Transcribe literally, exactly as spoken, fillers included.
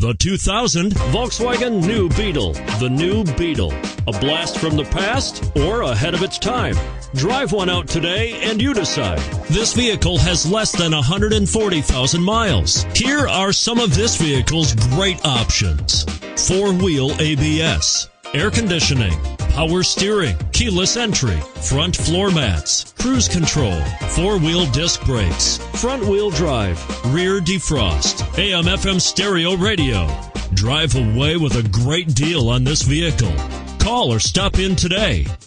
The two thousand Volkswagen New Beetle. The New Beetle. A blast from the past or ahead of its time? Drive one out today and you decide. This vehicle has less than one hundred forty thousand miles. Here are some of this vehicle's great options: four-wheel A B S, air conditioning, power steering, keyless entry, front floor mats, cruise control, four-wheel disc brakes, front-wheel drive, rear defrost, A M F M stereo radio. Drive away with a great deal on this vehicle. Call or stop in today.